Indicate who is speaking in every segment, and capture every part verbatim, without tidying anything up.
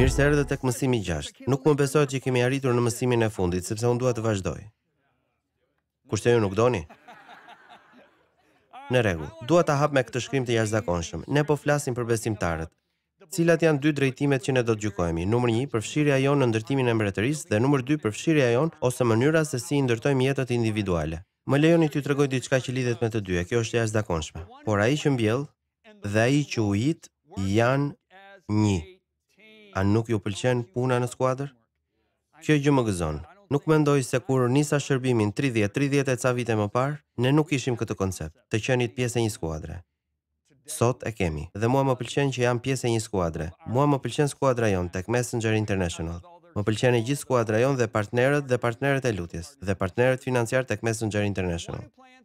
Speaker 1: Mirë se erdhët tek mësimi i gjashtë. Nuk më besohet që kemi arritur në mësimin e fundit, sepse unë dua të vazhdoj. Kurse ju nuk doni? Në rregull. Dua ta hap me këtë shkrim të jashtëzakonshëm. Ne po flasim për besimtarët. Cilat janë dy drejtimet që ne do të gjykojmë? Numër një, përfshirja jonë në ndërtimin e mbretërisë dhe numër dy, përfshirja jonë ose mënyra se si i ndërtojmë jetët individuale. Më lejoni t'ju tregoj diçka që lidhet me të dyja. Kjo është e jashtëzakonshme. Por ai që mbjell dhe ai që u hit janë një. A nuk ju pëlqen puna në skuadër? Kjo gjë më gëzon. Nuk mendoj se kur nisa shërbimin tridhjetë tridhjetë e ca vite më parë, ne nuk kishim këtë koncept, të qenit pjesë e një skuadre. Sot e kemi, dhe mua më pëlqen që jam pjesë e një skuadre. Mua më pëlqen skuadra jonë tek Messenger International. Më pëlqen e gjithë skuadra jonë dhe partnerët dhe partnerët e lutjes, dhe partnerët financiar tek Messenger International.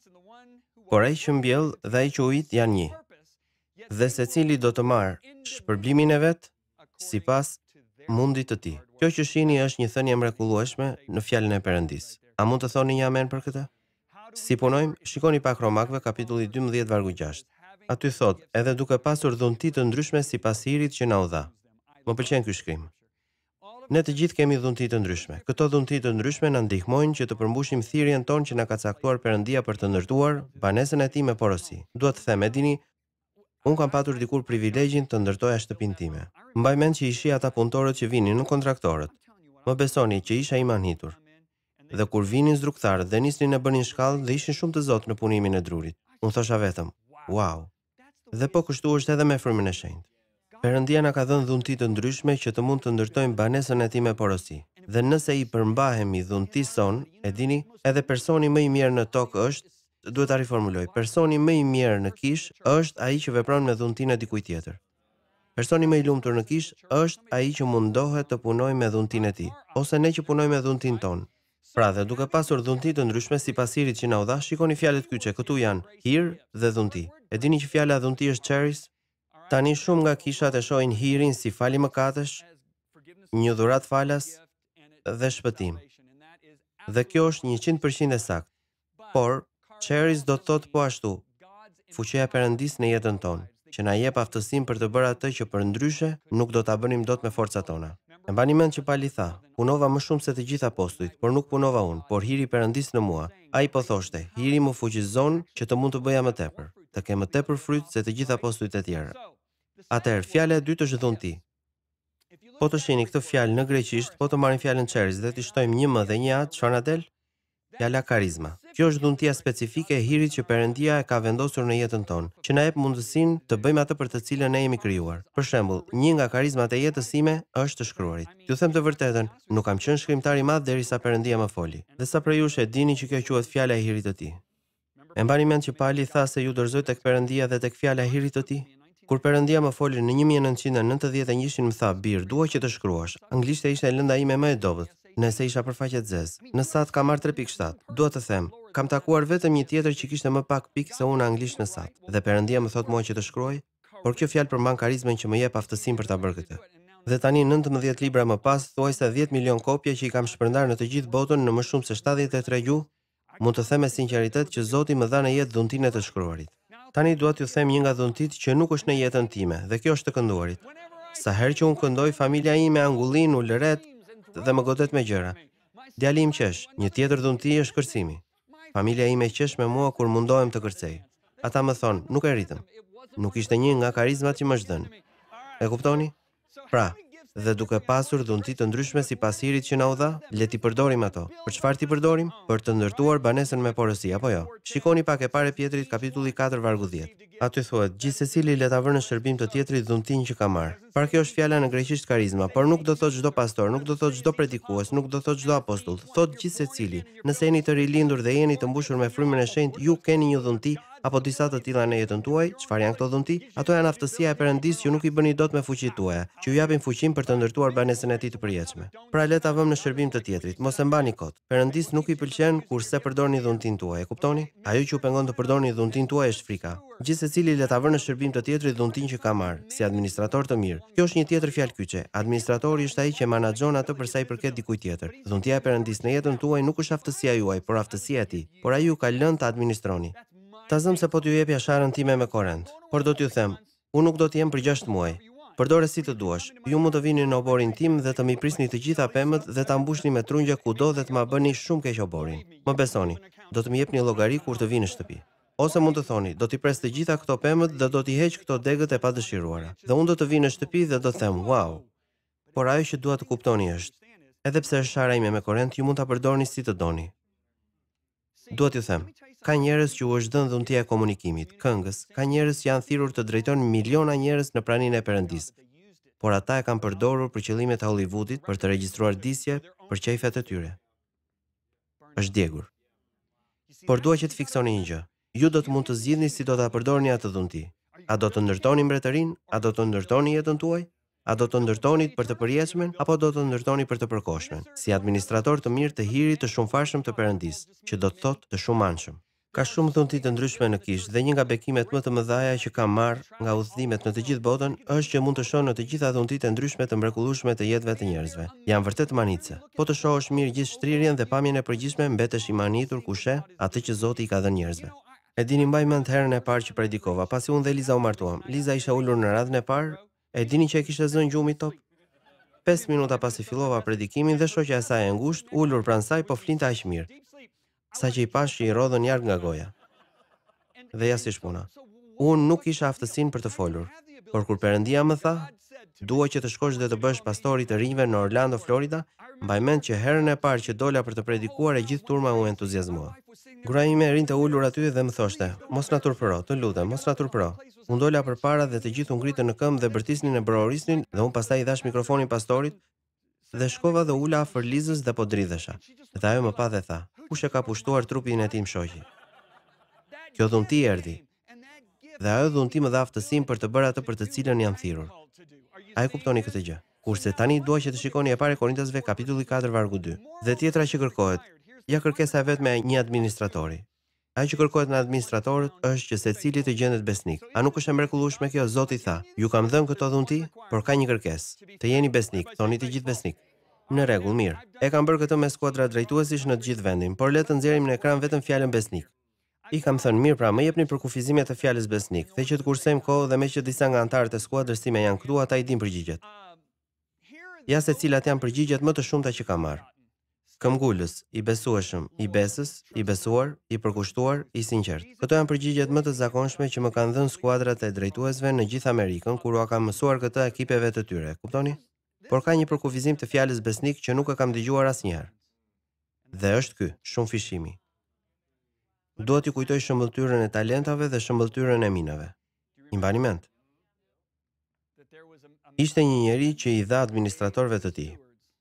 Speaker 1: Por ai që mbjell dhe ai që u hit janë një. Dhe secili do të marrë shpërblimin e vet sipas mundit të tij. Kjo që shihni është një thënie mrekullueshme në fjalën e Perëndis. A mund të thoni një amen për këtë? Si punojmë? Shikoni pak Romakëve kapitulli dymbëdhjetë vargu gjashtë. Aty thot, edhe duke pasur dhunti të ndryshme sipas hirit që na u dha. Më pëlqen ky shkrim. Ne të gjithë kemi dhunti të ndryshme. Këto dhunti të ndryshme na ndihmojnë që të përmbushim thirrjen tonë që na ka caktuar Perëndia për të ndërtuar banesën e tij me porosi. Dua të them, e dini, unë kam patur dikur privilegjin të ndërtoja shtëpinë time. Mbaj mend që ishi ata punëtorët që vinin në kontraktorët. Më besoni që isha i manhitur. Dhe kur vinin zdruktarët dhe nisnin e bënin shkallë dhe ishin shumë të zotë në punimin e drurit. Unë thosha vetëm, wow. Dhe po kështu është edhe me frymën e shenjtë. Perëndia na ka dhënë dhunti të ndryshme që të mund të ndërtojmë banesën e tij me porosi. Dhe nëse i përmbahemi dhuntisë son, e dini, edhe personi më i mirë në tokë është, duhet ta riformuloj, personi më i mirë në kish është ai që vepron me dhuntinë e dikujt tjetër. Personi më i lumtur në kish është ai që mundohet të punojë me dhuntinë e tij, ose ne që punojmë me dhuntinë tonë. Pra dhe duke pasur dhunti të ndryshme sipas hirit që na u dha, shikoni fjalët kyçe, këtu janë hir dhe dhunti. E dini që fjala dhunti është charis? Tani shumë nga kishat e shohin hirin si fali mëkatesh, një dhuratë falas dhe shpëtim. Dhe kjo është njëqind përqind e saktë. Por charis do të thotë po ashtu, fuqia e Perëndis në jetën tonë, që na jep aftësinë për të bërë atë që përndryshe nuk do ta bënim dot me forcat tona. E mbani mend që Pali tha, punova më shumë se të gjithë apostujt, por nuk punova unë, por hiri i Perëndis në mua. Ai po thoshte, hiri më fuqizon që të mund të bëja më tepër, të kem më tepër fryt se të gjithë apostujt e tjerë. Atëherë, fjala e dytë është dhunti. Po të shihni këtë fjalë në greqisht, po të marrim fjalën charis dhe të shtojmë një m dhe një a, çfarë na del? Fjala karizma. Kjo është dhuntia specifike e hirit që Perëndia e ka vendosur në jetën tonë, që na jep mundësinë të bëjmë atë për të cilën ne jemi krijuar. Për shembull, një nga karizmat e jetës sime është të shkruarit. Ju them të vërtetën, nuk kam qenë shkrimtar i madh derisa Perëndia më foli. Dhe sa prej jush e dini që kjo quhet fjala e hirit të tij. E mbani mend që Pali tha se ju dorëzoj tek Perëndia dhe tek fjala e hirit të tij? Kur Perëndia më foli në një mijë e nëntëqind e nëntëdhjetë e njëshin më tha, bir, dua që të shkruash. Anglisht e ishte lënda ime më e dobët. Nëse isha për faqe të zezë. Në sat kam marrë tre pikë shtatë. Dua të them, kam takuar vetëm një tjetër që kishte më pak pikë se unë anglisht në sat. Dhe Perëndia më thot mua që të shkruaj, por kjo fjalë përmban karizmën që më jep aftësinë për ta bërë këtë. Dhe tani nëntëmbëdhjetë libra më pas, thuajse dhjetë milion kopje që i kam shpërndarë në të gjithë botën në më shumë se shtatëdhjetë e tre gjuhë, mund të them me sinqeritet që Zoti më dha në jetë dhuntinë e të shkruarit. Tani dua t'ju them një nga dhuntit që nuk është në jetën time, dhe kjo është të kënduarit. Sa herë që unë këndoj, familja ime angullin, u lëret dhe më godet me gjëra. Djali im qesh, një tjetër dhunti është kërcimi. Familja ime qesh me mua kur mundohem të kërcej. Ata më thonë, nuk e ritëm. Nuk ishte një nga karizmat që më zhdën. E kuptoni? Pra, dhe duke pasur dhunti të ndryshme sipas hirit që na u dha, le t'i përdorim ato. Për çfarë t'i përdorim? Për të ndërtuar banesën me porosi, apo jo? Shikoni pak e parë Pjetrit kapitulli katër vargu dhjetë. Aty thuhet, gjithsecili le ta vënë në shërbim të tjetrit dhuntin që ka marrë. Pra kjo është fjala në greqisht karizma, por nuk do thotë çdo pastor, nuk do thotë çdo predikues, nuk do thotë çdo apostull, thotë gjithsecili. Nëse jeni të rilindur dhe jeni të mbushur me frymën e shenjtë, ju keni një dhunti apo disa të tilla në jetën tuaj. Çfarë janë këto dhunti? Ato janë aftësia e Perëndis që nuk i bëni dot me fuqitë tuaja, që ju japin fuqinë për të ndërtuar banesën e tij të përjetshme. Pra le ta vëmë në shërbim të tjetrit, mos e mbani kot. Perëndis nuk i pëlqen kurse përdorni dhuntin tuaj, e kuptoni? Ajo që ju pengon të përdorni dhuntin tuaj është frika. Gjithsecili le ta vënë në shërbim të tjetrit dhuntin që ka marrë, si administrator të mirë. Kjo është një tjetër fjalë kyçe. Administratori është ai që menaxhon atë për sa i përket dikujt tjetër. Dhuntia e Perëndis në jetën tuaj nuk është aftësia juaj, por aftësia e tij. Por ai ju ka lënë ta administroni. Ta zëm se po t'ju jepja sharën time me korrent, por do t'ju them, unë nuk do t'jem për gjashtë muaj. Përdore si të duash. Ju mund të vini në oborin tim dhe të mi prisni të gjitha pemët dhe ta mbushni me trunjë kudo dhe të ma bëni shumë keq oborin. Më besoni, do të më jepni llogari kur të vini në shtëpi. Ose mund të thoni, do t'i pres të gjitha këto pemët dhe do t'i heq këto degët e padëshiruara. Dhe unë do të vi në shtëpi dhe do të them, wow. Por ajo që dua të kuptoni është, edhe pse është shara ime me korrent, ju mund ta përdorni si të doni. Dua t'ju them, ka njerëz që u është dhënë dhuntia e komunikimit, këngës, ka njerëz që janë thirrur të drejtojnë miliona njerëz në praninë e Perëndisë. Por ata e kanë përdorur për qëllimet e Hollywoodit, për të regjistruar disje, për qejfet e tyre. Është djegur. Por dua që të fiksoni një gjë. Ju do të mund të zgjidhni si do ta përdorni atë dhunti. A do të ndërtoni mbretërinë? A do të ndërtoni jetën tuaj? A do të ndërtoni për të përjetshmen apo do të ndërtoni për të përkohshmen? Si administrator të mirë të hirit të shumëfarshëm të Perëndisë, që do të thotë të shumëanshëm. Ka shumë dhunti të ndryshme në kishë dhe një nga bekimet më të mëdha që kam marrë nga udhëzimet në të gjithë botën është që mund të shoh në të gjitha dhuntitë e ndryshme të mrekullueshme të jetëve të njerëzve. Janë vërtet manice. Po të shohësh mirë gjithë shtrirjen dhe pamjen e përgjithshme, mbetesh i manitur ku sheh atë që Zoti i ka dhënë njerëzve. E dini mbaj mend herën e parë që predikova, pasi unë dhe Liza u martuam. Liza ishte ulur në radhën e parë, e dini që e kishte zënë gjumi top. pesë minuta pasi fillova predikimin dhe shoqja e saj e ngushtë ulur pranë saj po flinte aq mirë. Sa që i pash që i rodhën jarë nga goja. Dhe ja si shpuna. Unë nuk isha aftësinë për të folur, por kur Perëndia më tha, dua që të shkosh dhe të bësh pastori të rinjve në Orlando, Florida, mbaj mend që herën e parë që dola për të predikuar e gjithë turma u entuziazmua. Gruaja ime rinte ulur aty dhe më thoshte, mos na turpëro, të lutem, mos na turpëro. Unë dola përpara dhe të gjithë u ngritën në këmbë dhe bërtisnin e brorisnin dhe unë pastaj i dash mikrofonin pastorit dhe shkova dhe ula afër Lizës dhe po dridhesha. Dhe ajo më pa dhe tha, kush e ka pushtuar trupin e tim shoqi? Kjo dhunti erdhi. Dhe ajo dhunti më dha aftësinë për të bërë atë për të cilën jam thirrur. A e kuptoni këtë gjë? Kurse tani dua që të shikoni e parë Korintasve kapitulli katër vargu dy. Dhe tjetra që kërkohet, ja kërkesa e vetme e një administratori. Ajo që kërkohet në administratorët është që secili të gjendet besnik. A nuk është e mrekullueshme kjo? Zoti tha, ju kam dhënë këto dhunti, por ka një kërkesë, të jeni besnik, thoni të gjithë besnik. Në rregull, mirë. E kam bërë këtë me skuadra drejtuesish në të gjithë vendin, por le të nxjerrim në ekran vetëm fjalën besnik. I kam thënë, mirë pra, më jepni përkufizimet e fjalës besnik, dhe që të kursejmë kohë dhe me që disa nga anëtarët e skuadrës time janë këtu, ata i din përgjigjet. Ja se cilat janë përgjigjet më të shumta që kam marrë. Këmbgulës, i besueshëm, i besës, i besuar, i përkushtuar, i sinqert. Këto janë përgjigjet më të zakonshme që më kanë dhënë skuadrat e drejtuesve në gjithë Amerikën kur u kam mësuar këtë ekipeve të tyre, kuptoni? Por ka një përkufizim të fjalës besnik që nuk e kam dëgjuar asnjëherë. Dhe është ky, shumë fishimi. Dua t'ju kujtoj shëmbëltyrën e talentave dhe shëmbëltyrën e minave. I mbani mend? Ishte një njeri që i dha administratorëve të tij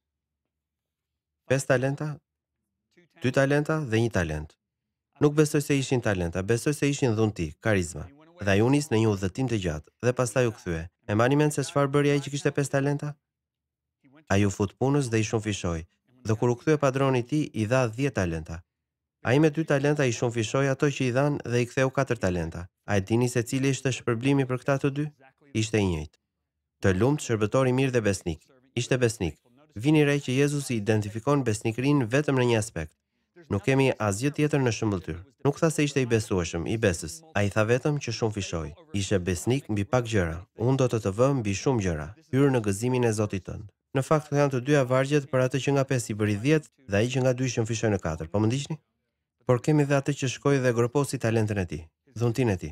Speaker 1: pesë talenta, dy talenta dhe një talent. Nuk besoj se ishin talenta, besoj se ishin dhunti, karizma. Dhe ai u nis në një udhëtim të gjatë dhe pastaj u kthye. E mbani mend se çfarë bëri ai që kishte pesë talenta? Ai u fut punës dhe i shumëfishoi. Dhe kur u kthye padroni i tij, i dha dhjetë talenta. Ai me dy talenta i shumëfishoi ato që i dhan dhe i ktheu katër talenta. A e dini se cili ishte shpërblimi për këta të dy? Ishte i njëjtë. Të lumt, shërbëtor i mirë dhe besnik. Ishte besnik. Vini re që Jezusi identifikon besnikërinë vetëm në një aspekt. Nuk kemi asgjë tjetër në shëmbëltyr. Nuk tha se ishte i besueshëm, i besës. Ai tha vetëm që shumëfishoi. Ishte besnik mbi pak gjëra. Unë do të të vë mbi shumë gjëra. Hyrë në gëzimin e Zotit tënd. Në fakt janë të dyja vargjet për atë që nga pesë i bëri dhjetë dhe ai që nga dy shumëfishoi në katër. Po më ndiqni? Por kemi dhe atë që shkoi dhe groposi talentën e tij, dhuntin e tij.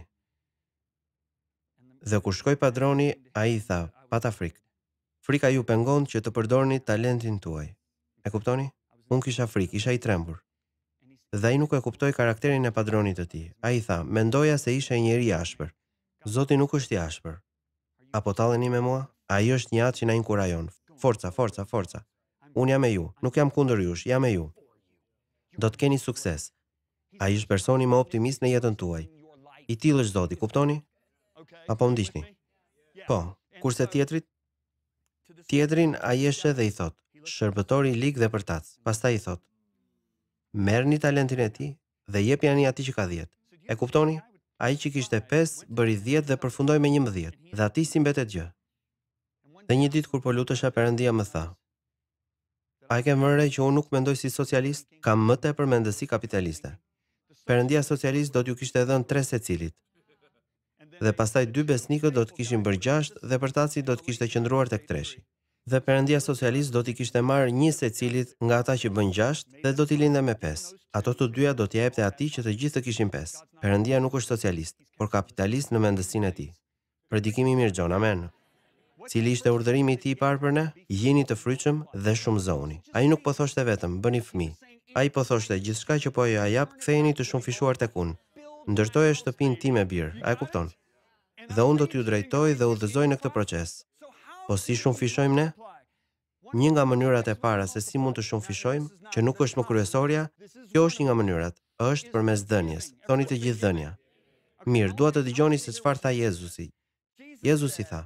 Speaker 1: Dhe kur shkoi padroni, ai i tha, pata frikë. Frika ju pengon që të përdorni talentin tuaj. E kuptoni? Unë kisha frikë, isha i trembur. Dhe ai nuk e kuptoi karakterin e padronit të tij. Ai tha, mendoja se isha një njeri i ashpër. Zoti nuk është i ashpër. Apo talleni me mua? Ai është një atë që na inkurajon. Forca, forca, forca. Unë jam me ju, nuk jam kundër jush, jam me ju. Do të keni sukses. Ai është personi më optimist në jetën tuaj. I tillë është Zoti, kuptoni? Apo më ndiqni? Po, kurse tjetrit? Tjetrin ai eshe dhe i thot, shërbëtori i lig dhe përtac. Pastaj i thot, merrni talentin e tij dhe jepni ani atij që ka dhjetë. E kuptoni? Ai që kishte pesë bëri dhjetë dhe përfundoi me njëmbëdhjetë. Dhe atij si mbetet gjë. Dhe një ditë kur po lutesha, Perëndia më tha, a e ke vënë re që unë nuk mendoj si socialist, kam më tepër mendësi kapitaliste. Perëndia socialist do t'ju kishte dhënë tre secilit. Dhe pastaj dy besnikët do të kishin bërë gjashtë dhe përtaci do të kishte qëndruar tek treshi. Dhe Perëndia socialist do t'i kishte marrë një secilit nga ata që bën gjashtë dhe do t'i linde me pesë. Ato të dyja do t'i jepte atij që të gjithë të kishin pesë. Perëndia nuk është socialist, por kapitalist në mendësinë e tij. Predikimi i mirë Gjon, amen. Cili ishte urdhërimi i tij i parë për ne? Jini të fryqëm dhe shumëzoni. Ai nuk po thoshte vetëm bëni fëmijë. Ai po thoshte gjithçka që po ja jap ktheheni të shumëfishuar tek unë. Ndërtoje shtëpinë time bir, a e kupton? Dhe unë do t'ju drejtoj dhe udhëzoj në këtë proces. Po si shumëfishojmë ne? Një nga mënyrat e para se si mund të shumëfishojmë, që nuk është më kryesorja, kjo është një nga mënyrat, është përmes dhënies. Thoni të gjithë dhënia. Mirë, dua të dëgjoni se çfarë tha Jezusi. Jezusi tha: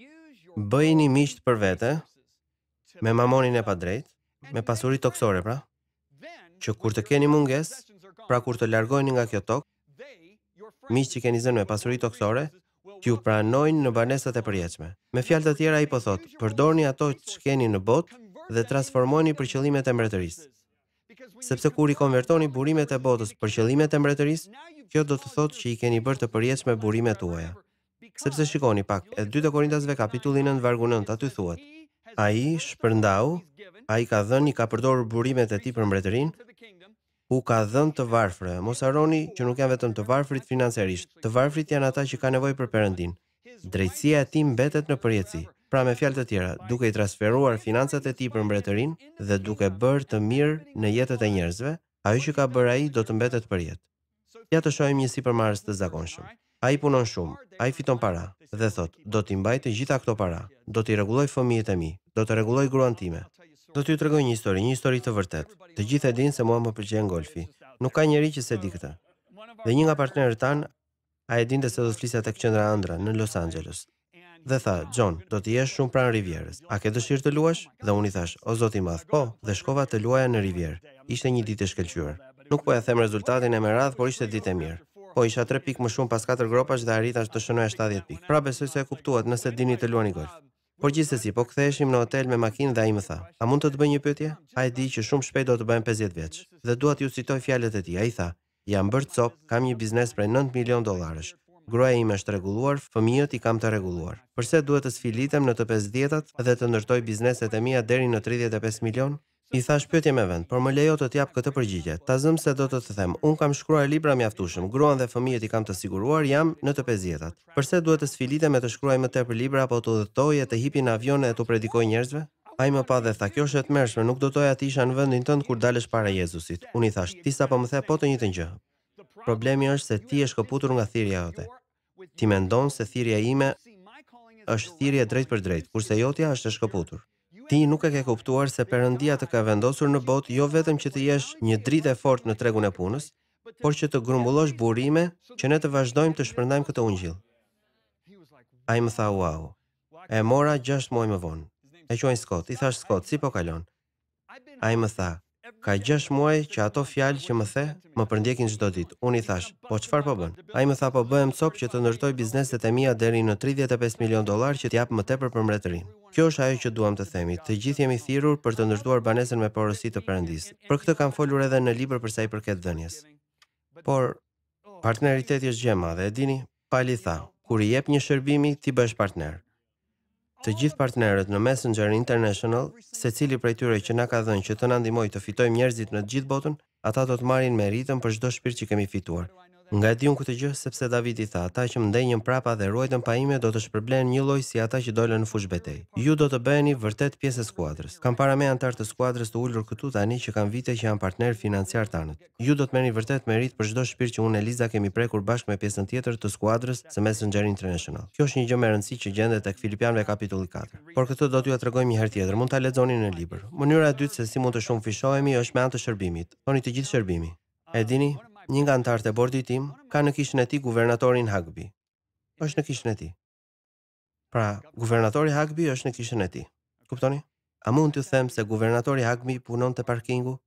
Speaker 1: bëjini miqt për vete, me mamonin e padrejtë, me pasuri toksore pra, që kur të keni mungesë, pra kur të largoheni nga kjo tokë, miqt që keni zënë me pasuri toksore, t'ju pranojnë në banesat e përjetshme. Me fjalë të tjera ai po thotë, përdorni ato që keni në botë dhe transformojeni për qëllimet e mbretërisë. Sepse kur i konvertoni burimet e botës për qëllimet e mbretërisë, kjo do të thotë që i keni bërë të përjetshme burimet tuaja. Sepse shikoni pak, e dyta Korintasve kapitulli nëntë vargu nëntë aty thuhet: ai shpërndau, ai ka dhënë, i ka përdorur burimet e tij për mbretërinë, u ka dhënë të varfërve. Mos harroni që nuk janë vetëm të varfrit financiarisht. Të varfrit janë ata që kanë nevojë për Perëndin. Drejtësia e tij mbetet në përjetësi. Pra me fjalë të tjera, duke i transferuar financat e tij për mbretërinë dhe duke bërë të mirë në jetët e njerëzve, ajo që ka bërë ai do të mbetet për jetë. Ja të shohim një sipërmarrës të zakonshëm. Ai punon shumë, ai fiton para dhe thot, do t'i mbaj të gjitha këto para, do t'i rregulloj fëmijët e mi, do të rregulloj gruan time. Do t'ju tregoj një histori, një histori të vërtetë. Të gjithë e dinë se mua më pëlqen golfi. Nuk ka njeri që se di këtë. Dhe një nga partnerët tanë, a e dinte se do të flisja tek qendra ëndra në Los Angeles. Dhe tha, John, do të jesh shumë pranë Rivierës. A ke dëshirë të luash? Dhe unë i thash, o zoti i madh, po, dhe shkova të luaja në Rivierë. Ishte një ditë e shkëlqyer. Nuk po ja them rezultatin e meradh, por ishte ditë e mirë. Po isha tre pikë më shumë pas katër gropash dhe arrita të shënoja shtatëdhjetë pikë. Pra besoj se e kuptuat nëse dini të luani golf. Por gjithsesi, po ktheheshim në hotel me makinë dhe ai më tha: "A mund të të bëj një pyetje?" Ai di që shumë shpejt do të bëhem pesëdhjetë vjeç. Dhe dua t'ju citoj fjalët e tij. Ai tha: "Jam bërë cop, kam një biznes prej nëntë milion dollarësh. Gruaja ime është rregulluar, fëmijët i kam të rregulluar. Përse duhet të sfilitem në të pesëdhjetat dhe të ndërtoj bizneset e mia deri në tridhjetë e pesë milion?" I thash pyetje me vend, por më lejo të t'jap këtë përgjigje. Ta zëm se do të të them, un kam shkruar libra mjaftueshëm, gruan dhe fëmijët i kam të siguruar, jam në të pesëdhjetat. Përse duhet të sfilitem me të shkruaj më tepër libra apo të udhëtoj e të hipi në avione e të predikoj njerëzve? Ai më pa dhe tha, kjo është e tmerrshme, nuk do doja të isha në vendin tënd kur dalësh para Jezusit. Unë i thash, ti sapo më the po të njëjtën gjë. Problemi është se ti je shkëputur nga thirrja jote. Ti mendon se thirrja ime është thirrje drejt për drejt, kurse jotja është e shkëputur. Ti nuk e ke kuptuar se Perëndia të ka vendosur në botë jo vetëm që të jesh një dritë e fortë në tregun e punës, por që të grumbullosh burime që ne të vazhdojmë të shpërndajmë këtë ungjill. Ai më tha, "Wow." E mora gjashtë muaj më vonë. E quajnë Scott. I thash, "Scott, si po kalon?" Ai më tha, "Ka gjashtë muaj që ato fjalë që më the, më përndjekin çdo ditë." Unë i thash, "Po çfarë po bën?" Ai më tha, "Po bëhem cop që të ndërtoj bizneset e mia deri në tridhjetë e pesë milion dollar që t'jap më tepër për mbretërinë." Kjo është ajo që duam të themi. Të gjithë jemi thirrur për të ndërtuar banesën me porosi të Perëndisë. Për këtë kam folur edhe në libër për sa i përket dhënies. Por partneriteti është gjë e madhe, e dini? Pali tha, kur i jep një shërbimi, ti bëhesh partner. Të gjithë partnerët në Messenger International, secili prej tyre që na ka dhënë që të na ndihmojë të fitojmë njerëzit në të gjithë botën, ata do të marrin meritën për çdo shpirt që kemi fituar. Nga e di unë këtë gjë, sepse Davidi tha, ata që më ndenjën prapa dhe ruajtën pa ime do të shpërblehen një lloj si ata që dolën në fushë betejë. Ju do të bëheni vërtet pjesë e skuadrës. Kam para me antar të skuadrës të ulur këtu tani që kanë vite që janë partner financiar tanët. Ju do të merrni vërtet merit për çdo shpirt që unë Eliza kemi prekur bashkë me pjesën tjetër të skuadrës së Messenger International. Kjo është një gjë me rëndësi që gjendet tek Filipianëve kapitulli katër. Por këtë do t'ju ja tregojmë një herë tjetër, mund ta lexoni në libër. Mënyra e dytë se si mund të shumëfishohemi është me anë të shërbimit. Thoni të gjithë shërbimi. E dini? Një nga antarët e bordit tim ka në kishën e tij guvernatorin Hagby. Është në kishën e tij. Pra, guvernatori Hagby është në kishën e tij. Kuptoni? A mund t'ju them se guvernatori Hagby punon te parkingu?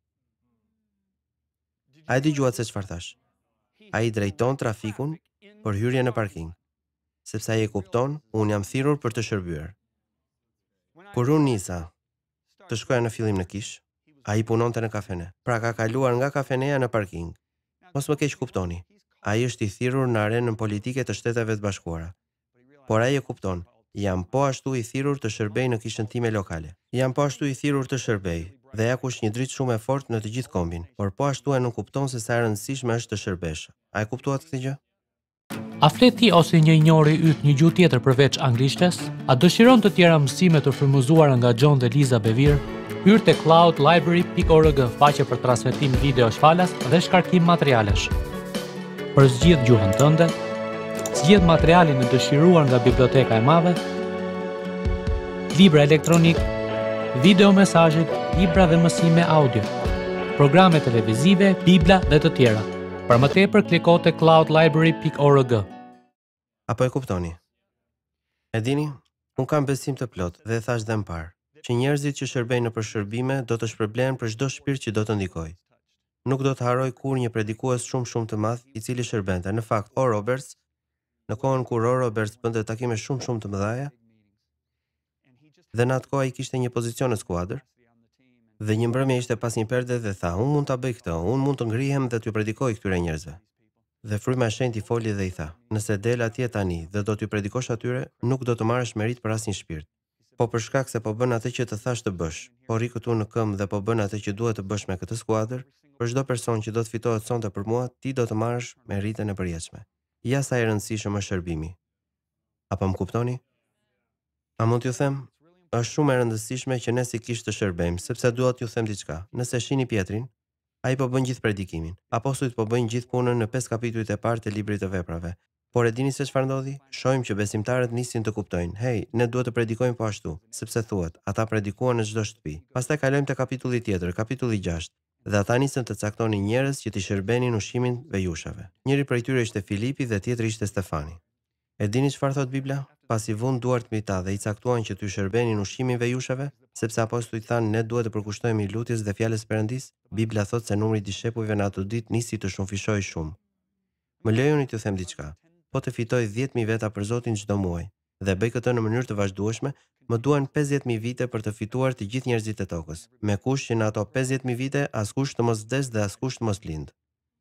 Speaker 1: A e dëgjuat se çfarë thash? Ai drejton trafikun për hyrje në parking. Sepse ai e kupton, unë jam thirrur për të shërbyer. Kur unë nisa të shkoja në fillim në kishë, ai punonte në kafene. Pra ka kaluar nga kafeneja në parking. Mos më keq kuptoni. Ai është i thirrur në arenën politike të Shteteve të Bashkuara. Por ai e kupton, jam po ashtu i thirrur të shërbej në kishën time lokale. Jam po ashtu i thirrur të shërbej dhe ja kush një dritë shumë e fortë në të gjithë kombin, por po ashtu e nuk kupton se sa e rëndësishme është të shërbesh. A e kuptuat këtë gjë?
Speaker 2: A flet ti ose një njeri yt një gjuhë tjetër përveç anglishtes? A dëshiron të tjera mësime të frymëzuara nga John dhe Liza Bevir? Hyr te cloud library dot org faqe për transmetim video shfalas dhe shkarkim materialesh. Për zgjidh gjuhën tënde, zgjidh materialin e dëshiruar nga biblioteka e madhe, libra elektronik, video mesazhe, libra dhe mësime audio, programe televizive, bibla dhe të tjera. Për më tepër kliko te cloud library dot org.
Speaker 1: Apo e kuptoni? E dini, un kam besim të plot dhe thash dhe më parë, që njerëzit që shërbejnë në përshërbime do të shpërblehen për çdo shpirt që do të ndikojë. Nuk do të haroj kur një predikues shumë shumë të madh i cili shërbente. Në fakt, O. Roberts, në kohën kur O. Roberts bënte takime shumë shumë të mëdha, dhe në atë kohë ai kishte një pozicion në skuadër, dhe një mbrëmje ishte pas një perde dhe tha, unë mund ta bëj këtë, unë mund të ngrihem dhe t'ju predikoj këtyre njerëzve. Dhe fryma e shenjtë i foli dhe i tha, nëse del atje tani dhe do t'ju predikosh atyre, nuk do të marrësh merit për asnjë shpirt. Po për shkak se po bën atë që të thash të bësh, po rri këtu në këmbë dhe po bën atë që duhet të bësh me këtë skuadër, për çdo person që do të fitohet sonte për mua, ti do të marrësh meritën e përjetshme. Ja sa e rëndësishëm është shërbimi. Apo më kuptoni? A mund t'ju them? Është shumë e rëndësishme që ne si kishë të shërbejmë, sepse dua t'ju them diçka. Nëse shihni Pietrin, ai po bën gjithë predikimin. Apostujt po bëjnë gjithë punën në pesë kapitujt e parë të librit të veprave. Por e dini se çfarë ndodhi? Shohim që besimtarët nisin të kuptojnë, hey, ne duhet të predikojmë po ashtu, sepse thuhet, ata predikuan në çdo shtëpi. Pastaj kalojmë te kapitulli tjetër, kapitulli gjashtë, dhe ata nisën të caktonin njerëz që t'i shërbenin ushqimin vejushave. Njëri prej tyre ishte Filipi dhe tjetri ishte Stefani. E dini çfarë thot Bibla? Pasi vun duart mbi ta dhe i caktuan që t'u shërbenin ushqimin vejushave, sepse apostujt thanë ne duhet të përkushtohemi lutjes dhe fjalës Perëndis, Bibla thot se numri i dishepujve në atë ditë nisi të shumëfishojë shumë. Më lejoni t'ju them diçka. Po të fitoj dhjetë mijë veta për Zotin çdo muaj dhe bëj këtë në mënyrë të vazhdueshme, më duan pesëdhjetë mijë vite për të fituar të gjithë njerëzit e tokës, me kush që në ato pesëdhjetë mijë vite askush të mos vdes dhe askush të mos lind.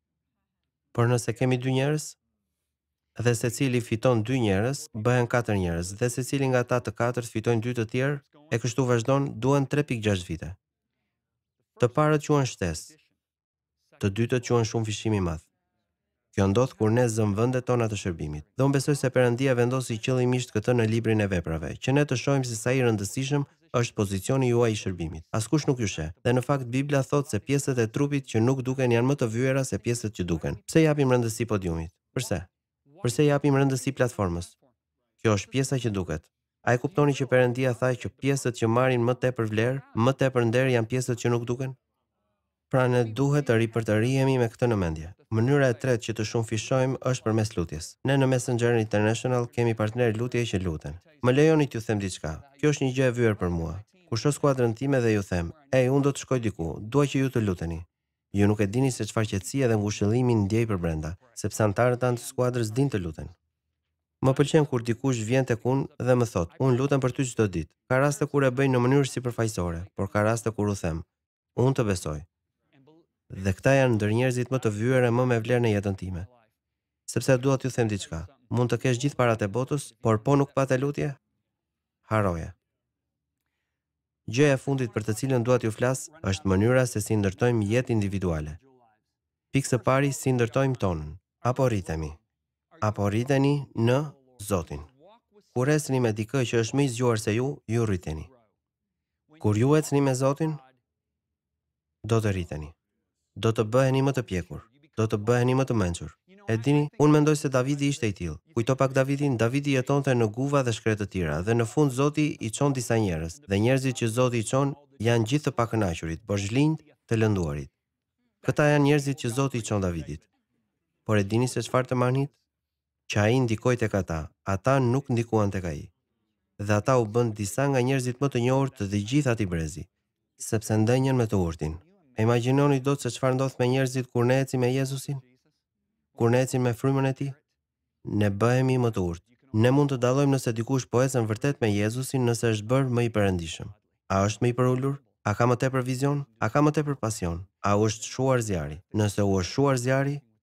Speaker 1: Por nëse kemi dy njerëz, dhe secili fiton dy njerëz, bëhen katër njerëz, dhe secili nga ata të katërt fitojnë dy të tjerë, e kështu vazhdon, duan tre pikë gjashtë vite. Të parët quhen shtesë, të dytët quhen shumë fishim i madh. Kjo ndodh kur ne zëm vendet tona të shërbimit. Dhe unë besoj se Perëndia vendosi qëllimisht këtë në librin e veprave, që ne të shohim se sa i rëndësishëm është pozicioni juaj i shërbimit. Askush nuk ju sheh. Dhe në fakt Bibla thot se pjesët e trupit që nuk duken janë më të vyera se pjesët që duken. Pse japim rëndësi podiumit? Përse? Përse japim rëndësi platformës? Kjo është pjesa që duket. A e kuptoni që Perëndia tha që pjesët që marrin më tepër vlerë, më tepër nder janë pjesët që nuk duken? Pra ne duhet të ripërtërihemi me këtë në mendje. Mënyra e tretë që të shumëfishojmë është përmes lutjes. Ne në Messenger International kemi partner lutje që luten. Më lejoni t'ju them diçka. Kjo është një gjë e vyer për mua. Kur shoh skuadrën time dhe ju them, "Ej, unë do të shkoj diku, dua që ju të luteni." Ju nuk e dini se çfarë qetësie dhe ngushëllimi ndjej për brenda, sepse anëtarët tanë të skuadrës dinë të luten. Më pëlqen kur dikush vjen tek unë dhe më thot, "Unë lutem për ty çdo ditë." Ka raste kur e bëj në mënyrë sipërfaqësore, por ka raste kur u them, "Unë të besoj." Dhe këta janë ndër njerëzit më të vyer e më me vlerë në jetën time. Sepse dua t'ju them diçka. Mund të kesh gjithë paratë e botës, por po nuk patë lutje, haroje. Gjëja e fundit për të cilën dua t'ju flas është mënyra se si ndërtojmë jetë individuale. Pikë së pari, si ndërtojmë tonën, apo rritemi. Apo rriteni në Zotin. Kur ecni me dikë që është më i zgjuar se ju, ju rriteni. Kur ju ecni me Zotin, do të rriteni. Do të bëheni më të pjekur, do të bëheni më të mençur. E dini, unë mendoj se Davidi ishte i tillë. Kujto pak Davidin, Davidi jetonte në guva dhe shkretë të tjera, dhe në fund Zoti i çon disa njerëz, dhe njerëzit që Zoti i çon janë gjithë të pakënaqurit, por zhlinjt të lënduarit. Këta janë njerëzit që Zoti i çon Davidit. Por e dini se çfarë të manit? Që ai ndikoi tek ata, ata nuk ndikuan tek ai. Dhe ata u bën disa nga njerëzit më të njohur të gjithë atij brezi, sepse ndenjën me të urtin. E imagjinoni dot se çfarë ndodh me njerëzit kur ne ecim me Jezusin? Kur ne ecim me frymën e tij? Ne bëhemi më të urtë. Ne mund të dallojmë nëse dikush po ecën vërtet me Jezusin nëse është bërë më i perëndishëm. A është më i përulur? A ka më tepër vizion? A ka më tepër pasion? A u është shuar zjarri? Nëse u është shuar zjarri,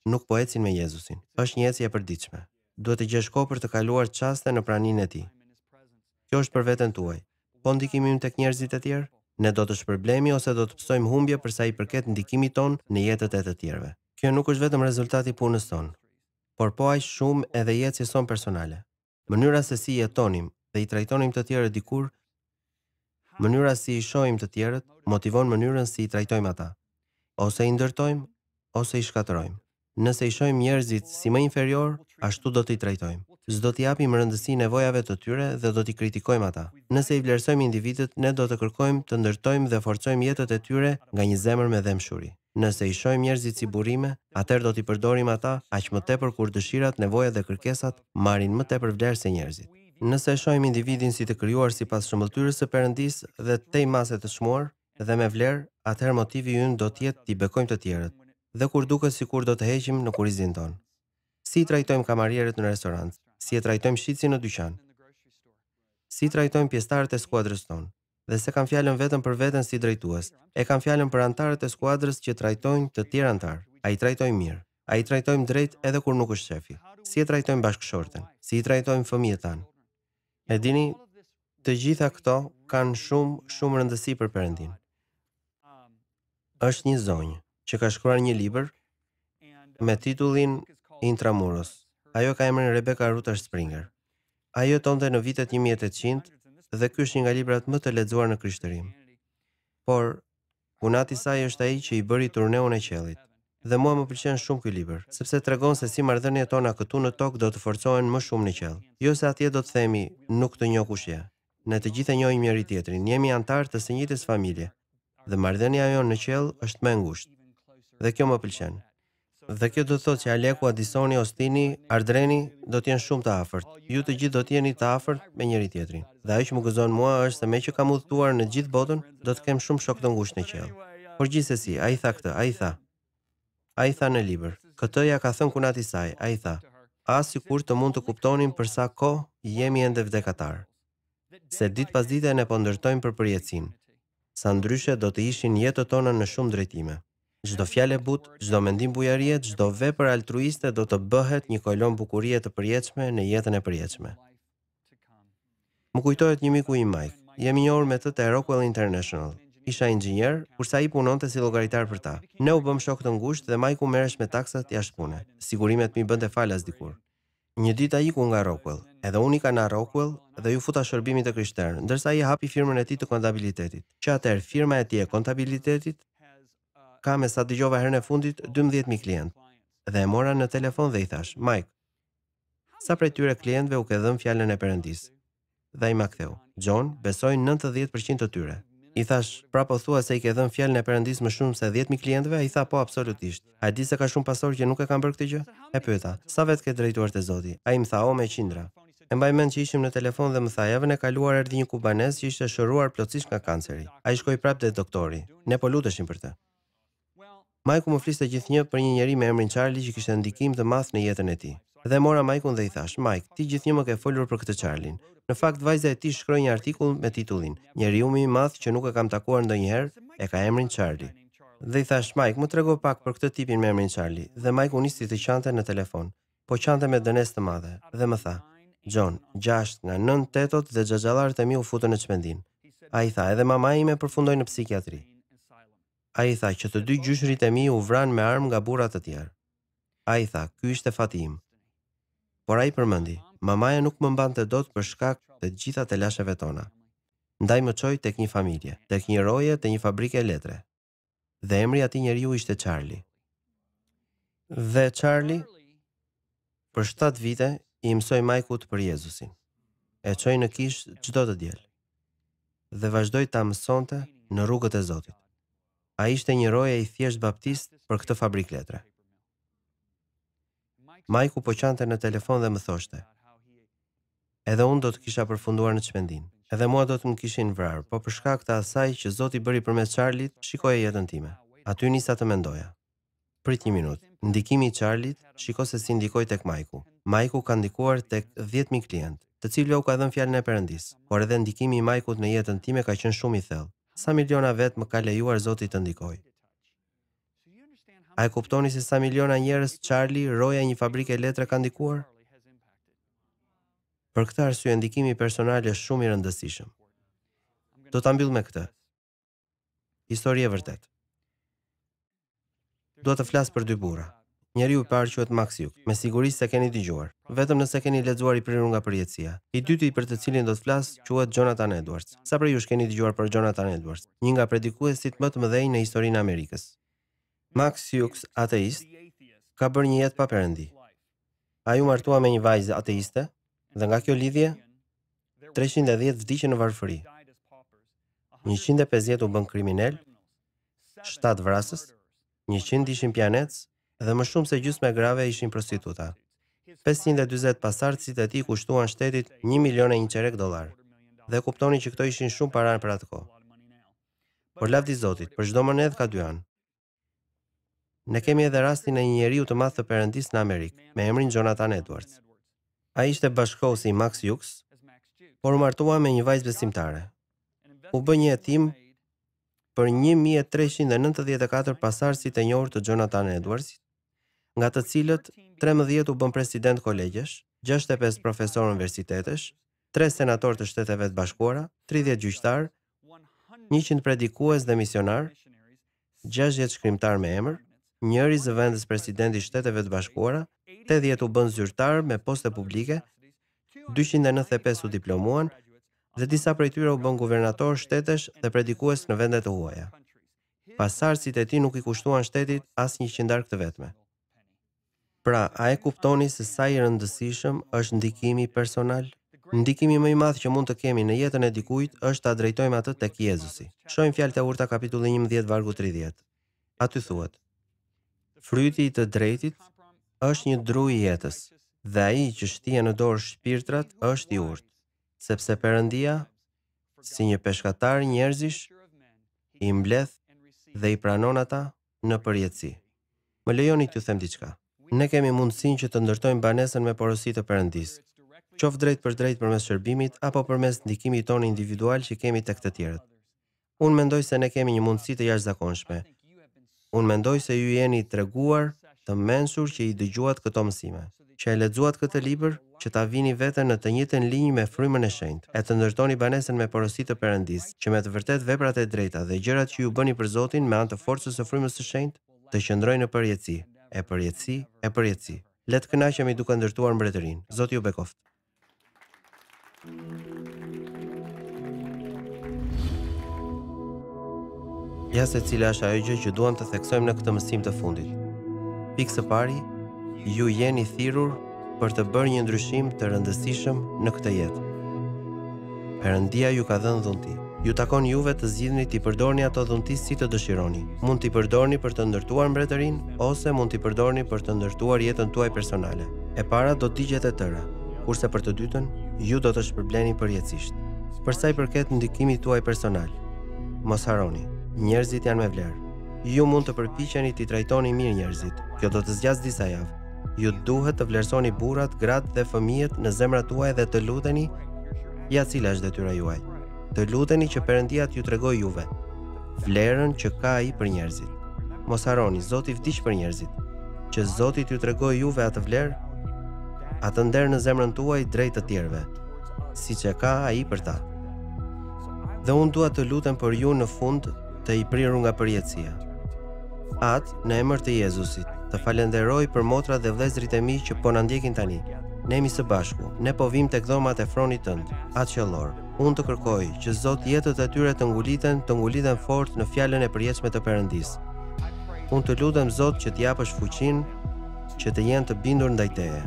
Speaker 1: nuk po ecin me Jezusin. Është një ecje e përditshme. Duhet të gjesh kohë për të kaluar çaste në praninë e Tij. Kjo është për veten tuaj. Po ndikimi ynë tek njerëzit e tjerë? Ne do të shpërblemi ose do të psojmë humbje për sa i përket ndikimit ton në jetët e të tjerëve. Kjo nuk është vetëm rezultati i punës tonë, por po aq shumë edhe jetës son personale. Mënyra se si jetonim dhe i trajtonim të tjerët dikur, mënyra si i shohim të tjerët, motivon mënyrën si i trajtojmë ata. Ose i ndërtojmë, ose i shkatërrojmë. Nëse i shohim njerëzit si më inferior, ashtu do t'i trajtojmë. S'do t'i japim rëndësi nevojave të tyre dhe do t'i kritikojmë ata. Nëse i vlerësojmë individët, ne do të kërkojmë të ndërtojmë dhe forcojmë jetët e tyre nga një zemër me dëmshuri. Nëse i shohim njerëzit si burime, atëherë do t'i përdorim ata aq më tepër kur dëshirat, nevojat dhe kërkesat marrin më tepër vlerë se njerëzit. Nëse e shohim individin si të krijuar sipas shëmbulltyrës së Perëndisë dhe tej mase të çmuar dhe me vlerë, atëherë motivi ynë do të jetë t'i bekojmë të tjerët. Dhe kur duket sikur do të heqim në kurizin ton. Si i trajtojmë kamarierët në restorant, si e trajtojmë shitsin në dyqan, si trajtojmë pjesëtarët e skuadrës tonë, dhe se kanë fjalën vetëm për veten si drejtues, e kanë fjalën për antarët e skuadrës që trajtojnë të tjerë antar. A i trajtojmë mirë, a i trajtojmë drejt edhe kur nuk është shefi, si e trajtojmë bashkëshorten, si i trajtojmë fëmijët tanë. E dini, të gjitha këto kanë shumë, shumë rëndësi për Perëndin. Është një zonjë që ka shkruar një libër me titullin Intramuros. Ajo ka emrin Rebecca Rutter Springer. Ajo jetonte në vitet një mijë e tetëqind dhe ky është një nga librat më të lexuar në krishterimi. Por punati i saj është ai që i bëri turneun e qiellit. Dhe mua më pëlqen shumë ky libër, sepse tregon se si marrëdhëniet tona këtu në tokë do të forcohen më shumë në qiell. Jo se atje do të themi nuk të njoh kush je. Ne të gjithë e njohim njëri tjetrin, jemi antar të së njëjtës familje. Dhe marrëdhënia jonë në qiell është më e ngushtë. Dhe kjo më pëlqen. Dhe kjo do të thotë që Aleku, Adisoni, Ostini, Ardreni do të jenë shumë të afërt. Ju të gjithë do të jeni të afërt me njëri tjetrin. Dhe ajo që më gëzon mua është se me që kam udhëtuar në gjithë botën, do të kem shumë shok të ngushtë në qiell. Por gjithsesi, ai tha këtë, ai tha. Ai tha në libër. Këtë ja ka thënë kunati i saj, ai tha. As sikur të mund të kuptonin për sa kohë jemi ende vdekatar. Se ditë pas dite ne po ndërtojmë për përjetësinë. Sa ndryshe do të ishin jetët tona në shumë drejtime. Çdo fjalë e butë, çdo mendim bujarie, çdo vepër altruiste do të bëhet një kolon bukurie të përjetshme në jetën e përjetshme. Më kujtohet një miku im Mike. Jemi njohur me të te Rockwell International. Isha inxhinier, kurse ai punonte si llogaritar për ta. Ne u bëm shok të ngushtë dhe Mike u merresh me taksat jashtë pune. Sigurimet mi bënte falas dikur. Një ditë ai iku nga Rockwell, edhe unë ika nga Rockwell dhe ju futa shërbimit të krishterë, ndërsa ai hapi firmën e tij të kontabilitetit. Që atëherë firma e tij e kontabilitetit ka me sa dëgjova herën e fundit dymbëdhjetë mijë klientë. Dhe e mora në telefon dhe i thash, Mike, sa prej tyre klientëve u ke dhënë fjalën e Perëndisë? Dhe ai ma ktheu, John, besoj nëntëdhjetë përqind të tyre. I thash, pra po thua se i ke dhënë fjalën e Perëndisë më shumë se dhjetë mijë klientëve? Ai tha, po absolutisht. A di se ka shumë pastor që nuk e kanë bërë këtë gjë? E pyeta, sa vetë ke drejtuar te Zoti? Ai më tha, o me qindra. E mbaj mend që ishim në telefon dhe më tha, javën e kaluar erdhi një kubanez që ishte shëruar plotësisht nga kanceri. Ai shkoi prapë te doktori. Ne po luteshim për të. Majku më fliste gjithnjë për një njeri me emrin Charlie që kishte ndikim të madh në jetën e tij. Dhe mora Majkun dhe i thash, Mike, ti gjithnjë më ke folur për këtë Charlin. Në fakt, vajza e tij shkroi një artikull me titullin Njeriu më i madh që nuk e kam takuar ndonjëherë e ka emrin Charlie. Dhe i thash, Mike, më trego pak për këtë tipin me emrin Charlie. Dhe Majku nisi të qante në telefon, po qante me dënesë të madhe dhe më tha, John, gjashtë nga nëntë tetot dhe xhaxhallarët e mi u futën në çmendin. Ai tha, edhe mama ime përfundoi në psikiatri. Ai tha që të dy gjyshrit e mi u vranë me armë nga burra të tjerë. Ai tha, ky ishte fati im. Por ai përmendi, mamaja nuk më mbante dot për shkak të gjitha të lasheve tona. Ndaj më çoi tek një familje, tek një roje të një fabrike letre. Dhe emri i atij njeriu ishte Charlie. Dhe Charlie për shtatë vite i mësoi Majkut për Jezusin. E çoi në kish çdo të diel. Dhe vazhdoi ta mësonte në rrugët e Zotit. Ai ishte një roje i thjesht baptist për këtë fabrik letre. Majku po qante në telefon dhe më thoshte, edhe unë do të kisha përfunduar në çmendin, edhe mua do të më kishin vrarë, po për shkak të asaj që Zoti bëri përmes Charlit, shikoja jetën time. Aty nisa të mendoja. Prit një minutë, ndikimi i Charlit, shiko se si ndikoi tek Majku. Majku ka ndikuar tek dhjetë mijë klientë, të cilëve u ka dhënë fjalën e Perëndisë, por edhe ndikimi i Majkut në jetën time ka qenë shumë i thellë. Sa miliona vetë më ka lejuar Zoti të ndikoj. A e kuptoni se sa miliona njerëz Charlie, roja e një fabrike letre ka ndikuar? Për këtë arsye ndikimi personal është shumë i rëndësishëm. Do ta mbyll me këtë. Histori e vërtet. Dua të flas për dy burra. Njeriu i parë quhet Max Hughes, me siguri se keni dëgjuar, vetëm nëse keni lexuar i prirur nga përjetësia. I dyti për të cilin do të flas quhet Jonathan Edwards. Sa prej jush keni dëgjuar për Jonathan Edwards, një nga predikuesit më të mëdhenj në historinë e Amerikës. Max Hughes, ateist, ka bërë një jetë pa perëndi. Ai u martua me një vajzë ateiste dhe nga kjo lidhje treqind e dhjetë vdiqën në varfëri. njëqind e pesëdhjetë u bën kriminal, shtatë vrasës, njëqind ishin pianec dhe më shumë se gjysmë e grave ishin prostituta. pesëqind e dyzet pasardhësit e tij kushtuan shtetit një milion e një çerek dollar. Dhe kuptoni që këto ishin shumë para për atë kohë. Por lavdi Zotit, për çdo monedhë ka dy anë. Ne kemi edhe rastin e një njeriu të madh të Perëndisë në Amerikë, me emrin Jonathan Edwards. Ai ishte bashkëkohësi i Max Hughes, por u martua me një vajzë besimtare. U bë një hetim për një mijë e treqind e nëntëdhjetë e katër pasardhësit e njohur të Jonathan Edwards, nga të cilët trembëdhjetë u bën president kolegjesh, gjashtëdhjetë e pesë profesorë universitetesh, tre senator të Shteteve të Bashkuara, tridhjetë gjyqtar, njëqind predikues dhe misionar, gjashtëdhjetë shkrimtar me emër, njëri zëvendës presidenti i Shteteve të Bashkuara, tetëdhjetë u bën zyrtar me poste publike, dyqind e nëntëdhjetë e pesë u diplomuan dhe disa prej tyre u bën guvernator shtetesh dhe predikues në vende të huaja. Pasardhësit e tij nuk i kushtuan shtetit as një qindark të vetme. Pra, a e kuptoni se sa i rëndësishëm është ndikimi personal? Ndikimi më i madh që mund të kemi në jetën e dikujt është ta drejtojmë atë tek Jezusi. Shohim Fjalët e Urta kapitulli njëmbëdhjetë vargu tridhjetë. Aty thuhet: Fryti i të drejtit është një dru i jetës, dhe ai që shtije në dorë shpirtrat është i urtë, sepse Perëndia, si një peshkatar njerëzish, i mbledh dhe i pranon ata në përjetësi. Më lejoni t'ju them diçka. Ne kemi mundësinë që të ndërtojmë banesën me porosi të Perëndisë, qoftë drejt për drejt përmes shërbimit apo përmes ndikimit tonë individual që kemi tek të tjerët. Unë mendoj se ne kemi një mundësi të jashtëzakonshme. Unë mendoj se ju jeni treguar të mençur që i dëgjuat këto mësime, që e lexuat këtë libër, që ta vini veten në të njëjtën linjë me frymën e shenjtë, e të ndërtoni banesën me porosi të Perëndisë, që me të vërtet veprat e drejta dhe gjërat që ju bëni për Zotin me anë të forcës së frymës së shenjtë, të qëndrojnë në përjetësi, e përjetësi, e përjetësi. Le të kënaqemi duke ndërtuar mbretërinë. Zoti ju bekoft. Ja se cila është ajo gjë që duam të theksojmë në këtë mësim të fundit. Pikë së pari, ju jeni thirrur për të bërë një ndryshim të rëndësishëm në këtë jetë. Perëndia ju ka dhënë dhunti. Ju takon juve të zgjidhni t'i përdorni ato dhunti si të dëshironi. Mund t'i përdorni për të ndërtuar mbretërinë ose mund t'i përdorni për të ndërtuar jetën tuaj personale. E para do të digjet e tëra, kurse për të dytën, ju do të shpërbleni përjetësisht. Për sa i përket ndikimit tuaj personal, mos harroni, njerëzit janë me vlerë. Ju mund të përpiqeni t'i trajtoni mirë njerëzit. Kjo do të zgjasë disa javë. Ju duhet të vlerësoni burrat, gratë dhe fëmijët në zemrat tuaja dhe të luteni, ja cila është detyra juaj. Të luteni që Perëndia t'ju tregojë juve vlerën që ka ai për njerëzit. Mos harroni, Zoti vdiq për njerëzit. Që Zoti t'ju tregojë juve atë vlerë, atë nder në zemrën tuaj drejt të tjerëve, siç e ka ai për ta. Dhe unë dua të lutem për ju në fund të i prirur nga përjetësia. Atë në emër të Jezusit, të falenderoj për motrat dhe vëllezërit e mi që po na ndjekin tani. Ne jemi së bashku, ne po vim tek dhomat e fronit tënd, atë qellor. Unë të kërkoj që Zot jetët e tyre të nguliten, të nguliten fort në fjalën e përjetshme të Perëndisë. Unë të lutem Zot që t'i japësh fuqinë që të jenë të bindur ndaj teje.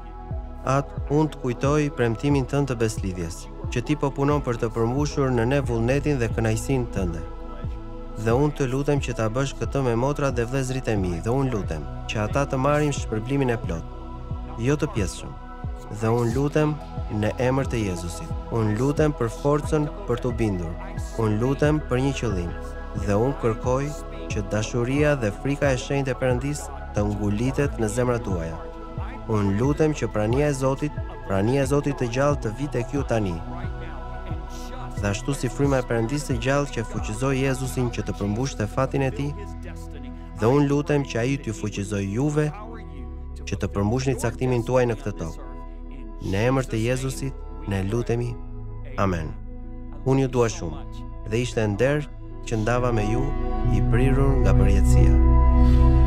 Speaker 1: Atë unë të kujtoj premtimin tënd të beslidhjes, që ti po punon për të përmbushur në ne vullnetin dhe kënaqësinë tënde. Dhe unë të lutem që ta bësh këtë me motrat dhe vëllezërit e mi, dhe unë lutem që ata të marrin shpërblimin e plot, jo të pjesshëm. Dhe unë lutem në emër të Jezusit. Unë lutem për forcën për të bindur. Unë lutem për një qëllim. Dhe unë kërkoj që dashuria dhe frika e shenjtë e Perëndisë të ngulitet në zemrat tuaja. Unë lutem që prania e Zotit, prania e Zotit të gjallë të vi tek ju tani. Dhe ashtu si fryma e Perëndisë të gjallë që fuqizoi Jezusin që të përmbushte fatin e tij, Dhe unë lutem që ai t'ju fuqizoj juve që të përmbushni caktimin tuaj në këtë tokë. Në emër të Jezusit ne lutemi. Amen. Unë ju dua shumë dhe ishte nder që ndava me ju i prirur nga përjetësia.